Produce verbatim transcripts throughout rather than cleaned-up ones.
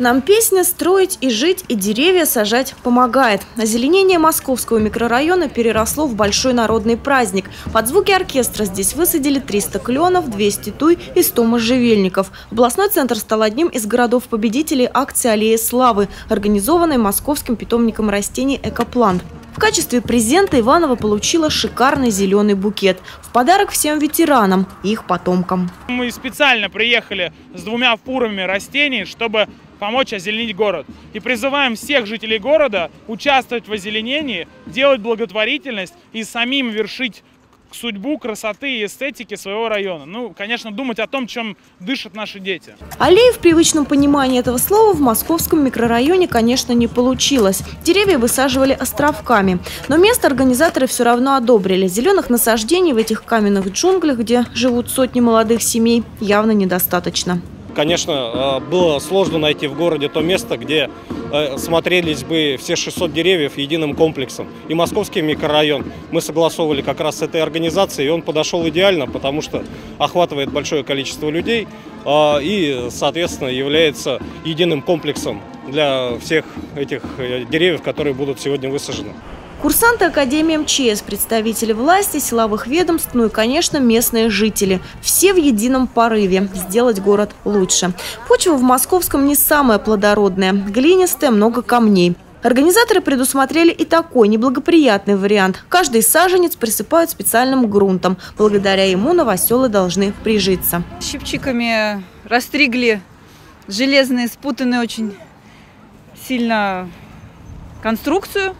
Нам песня «Строить и жить, и деревья сажать» помогает. Озеленение московского микрорайона переросло в большой народный праздник. Под звуки оркестра здесь высадили триста кленов, двести туй и сто можжевельников. Областной центр стал одним из городов-победителей акции «Аллея славы», организованной Московским питомником растений «Экоплан». В качестве презента Иваново получила шикарный зеленый букет. В подарок всем ветеранам и их потомкам. Мы специально приехали с двумя фурами растений, чтобы помочь озеленить город. И призываем всех жителей города участвовать в озеленении, делать благотворительность и самим вершить судьбу красоты и эстетики своего района. Ну, конечно, думать о том, чем дышат наши дети. Аллеи в привычном понимании этого слова в московском микрорайоне, конечно, не получилось. Деревья высаживали островками. Но место организаторы все равно одобрили. Зеленых насаждений в этих каменных джунглях, где живут сотни молодых семей, явно недостаточно. Конечно, было сложно найти в городе то место, где смотрелись бы все шестьсот деревьев единым комплексом. И московский микрорайон мы согласовывали как раз с этой организацией, и он подошел идеально, потому что охватывает большое количество людей и, соответственно, является единым комплексом для всех этих деревьев, которые будут сегодня высажены. Курсанты Академии МЧС, представители власти, силовых ведомств, ну и, конечно, местные жители. Все в едином порыве сделать город лучше. Почва в московском не самая плодородная, глинистая, много камней. Организаторы предусмотрели и такой неблагоприятный вариант. Каждый саженец присыпают специальным грунтом. Благодаря ему новоселы должны прижиться. Щипчиками растригли железные, спутанные очень сильно конструкцию.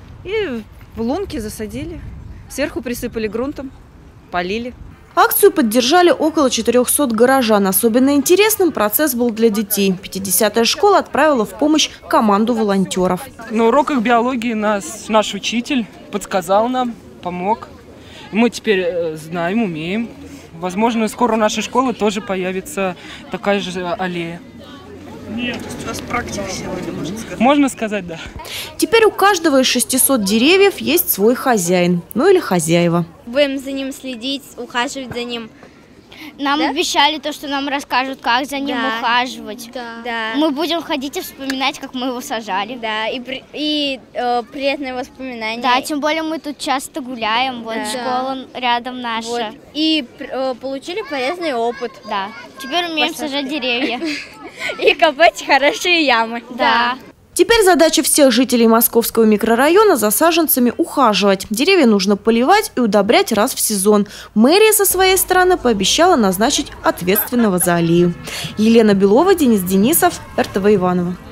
И в лунки засадили, сверху присыпали грунтом, полили. Акцию поддержали около четырёхсот горожан. Особенно интересным процесс был для детей. пятидесятая школа отправила в помощь команду волонтеров. На уроках биологии нас наш учитель подсказал нам, помог. Мы теперь знаем, умеем. Возможно, скоро у нашей школы тоже появится такая же аллея. Нет, у нас практика сегодня, можно сказать. Можно сказать, да. Теперь у каждого из шестисот деревьев есть свой хозяин, ну или хозяева. Будем за ним следить, ухаживать за ним. Нам да? обещали то, что нам расскажут, как за ним да. ухаживать. Да. Да. Мы будем ходить и вспоминать, как мы его сажали. Да, и, и э, приятные воспоминания. Да, тем более мы тут часто гуляем, вот да. школа рядом наша. Вот. И э, получили полезный опыт. Да, теперь умеем Посадка. сажать деревья. И копать хорошие ямы. Да. Теперь задача всех жителей московского микрорайона за саженцами ухаживать. Деревья нужно поливать и удобрять раз в сезон. Мэрия со своей стороны пообещала назначить ответственного за аллею. Елена Белова, Денис Денисов, эр тэ вэ Иваново.